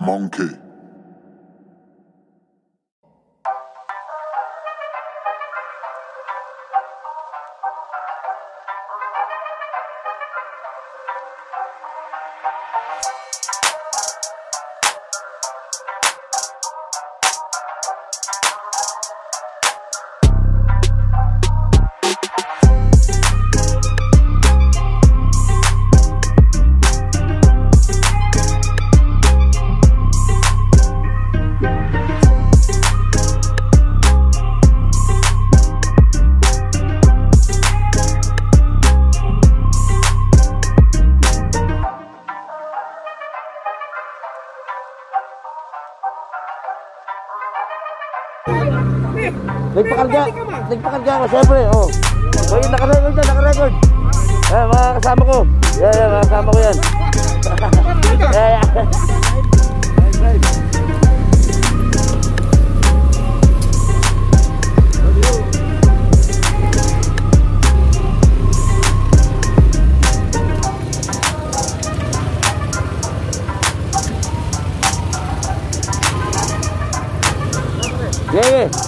monkey. Nagpakarga ka, siyempre, oh. So, yun, nakarecord dyan, nakarecord. Ayan, mga kasama ko. Yan, mga kasama ko yan. Yan. Yeah.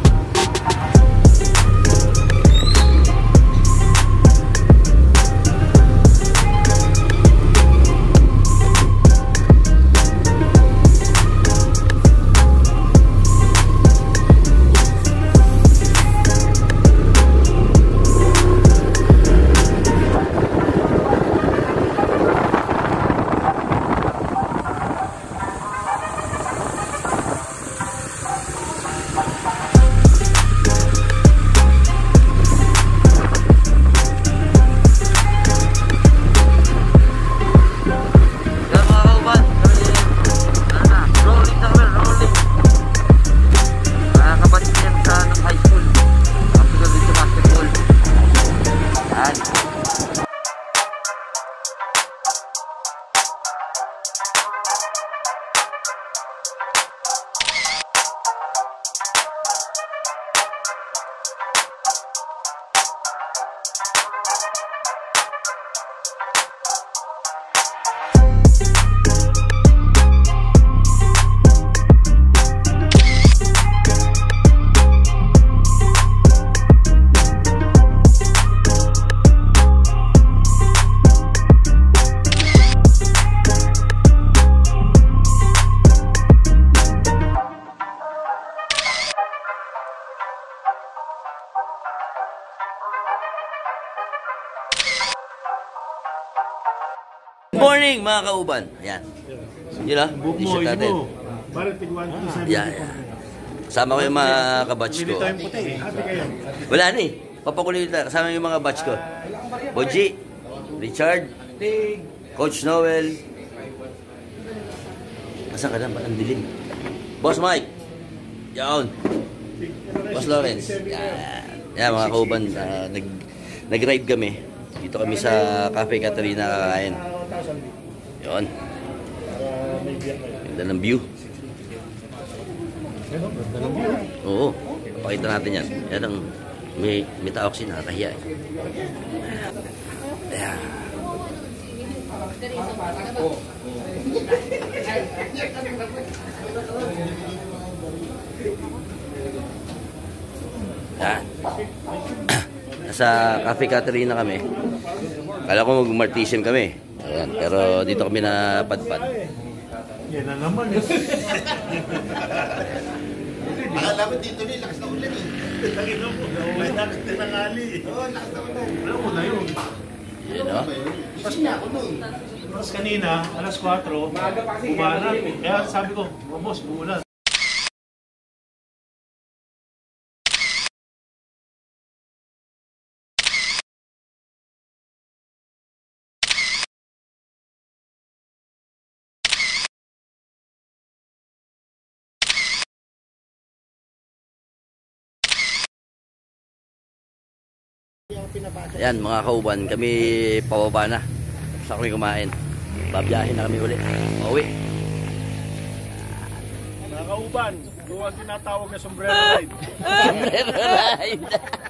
Morning mga kauban. Ayan. Yun lang. T-shirt natin. Ayan. Kasama ko yung mga kabatch ko. Wala na eh. Papakulit na. Kasama yung mga batch ko. Boji, Richard, Coach Noel. Asan ka na? Ba't ang dilim? Boss Mike. Yaon. Boss Lawrence. Yan mga kauban. Nag-ride kami. Dito kami sa Cafe Caterina kakain. Yun. Ganda ng view. Oo. Pakita natin yan. Yan ang may tao kasi nakakahiya eh. Ayan. Yan. Nasa Cafe Caterina kami. Kala ko mag-martisim kami. Ayan. Pero dito kami napadpad. Yan na naman. Akala mo dito rin, lakas na ulan eh. Lagi na po, lakas din ang ali. Oo, lakas na ulan. Alam mo na yun. Yun o. Tapos kanina, alas 4, umalan. Kaya sabi ko, boss, umulan. Ayan mga kauban, kami pababa na. Gusto kami kumain. Babiyahin na kami ulit. Pauwi. Mga kauban, doon ang tinatawag na sombrero ride. Sombrero ride.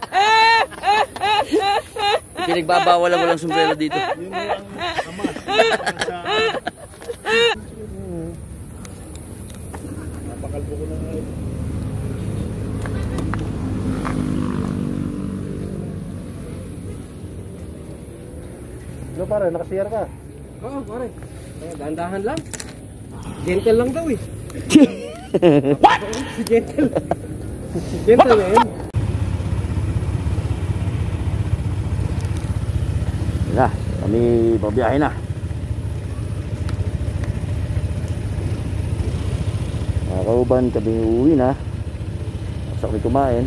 Pinagbabawal lang walang sombrero dito. Yun ang amas. pare, nakasiyar ka. Oo, pare. Dahan-dahan lang. Gentle lang daw eh. What? Si Gentle. Gentle na yun. Wala, kami pabiyahe na. Mga kauban, kami uuwi na. Basta kami kumain.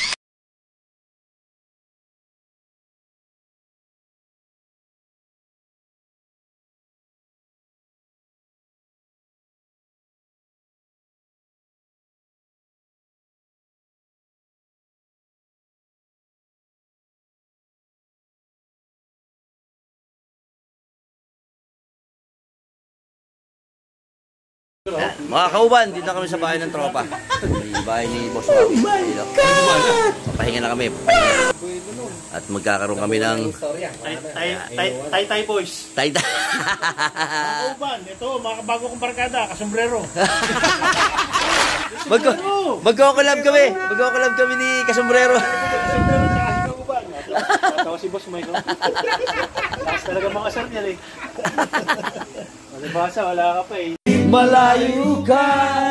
Mga kauban, dito na kami sa bahay ng tropa. May bahay ni Boss Wawi. Papahinga na kami. At magkakaroon kami ng Tay boys. Tay-tay. Kauban, ito, mga bago kong barkada, kasombrero. Magko-collab kami. Magko-collab kami ni Kasombrero. Kasombrero sa kauban. Tawa si Boss Mike. Lakas talaga mga asar niya eh. Malibasa, wala ka pa eh. Malayo ka.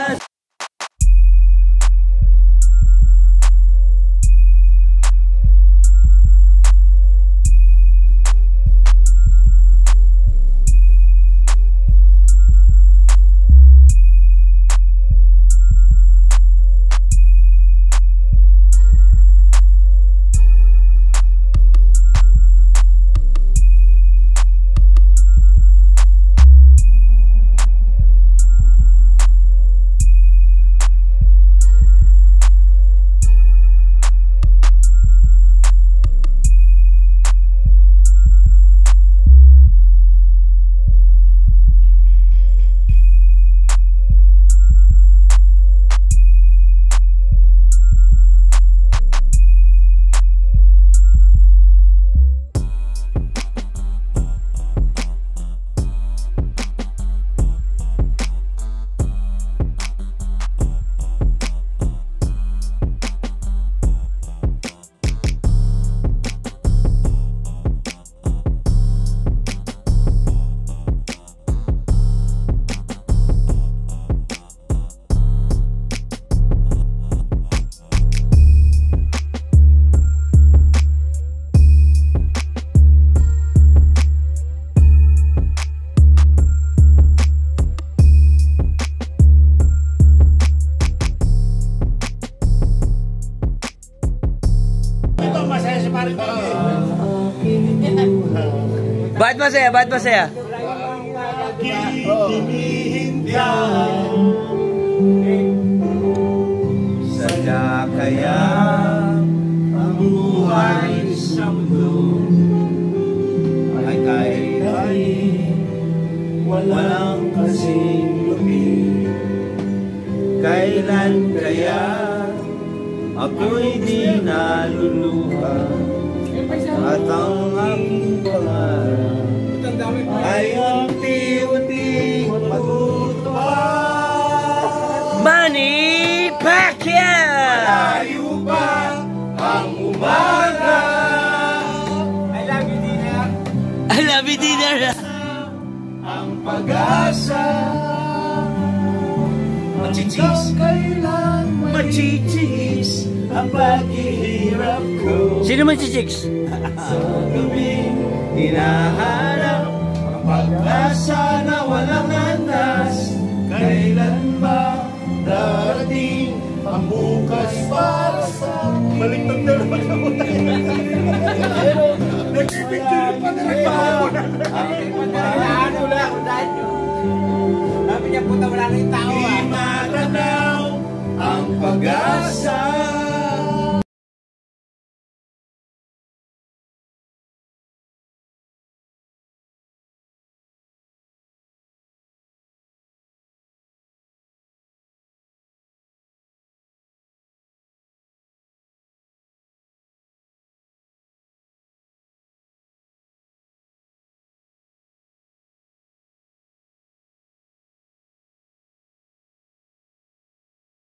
Bakit masaya? Bakit masaya? Sadya kaya ang buhay sa mundo ay kahit walang kasing lupit. Kailan kaya ako'y di naluluha at ang aking pangarap ay unti-unti magtutupad. Manny Pacquiao! Malayo pa ang umaga. I love you, Dina. I love you, dinner. Ang pag-asa Machichis. kailan machichis ang paghihirap ko. Sino man si Chicks? Sa gabing hinahanap ang pag-asa na walang landas. Kailan ba darating ang bukas para sa akin? Baliktad na naman ako tayo. Nagpipicture pa na nagpahamunan. Ano lang, sabi niya, puta, wala na yung tao Di ah. matanaw ang pag-asa.